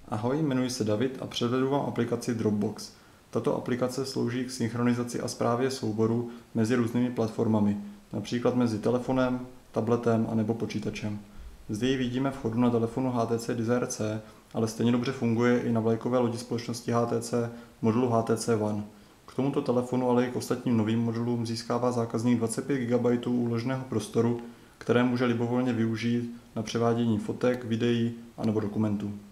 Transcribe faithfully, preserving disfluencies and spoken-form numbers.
Ahoj, jmenuji se David a předvedu vám aplikaci Dropbox. Tato aplikace slouží k synchronizaci a správě souborů mezi různými platformami, například mezi telefonem, tabletem a nebo počítačem. Zde ji vidíme v chodu na telefonu H T C Desire C, ale stejně dobře funguje i na vlajkové lodi společnosti H T C modulu H T C One. K tomuto telefonu, ale i k ostatním novým modulům získává zákazník dvacet pět gigabajtů úložného prostoru, které může libovolně využít na převádění fotek, videí a nebo dokumentů.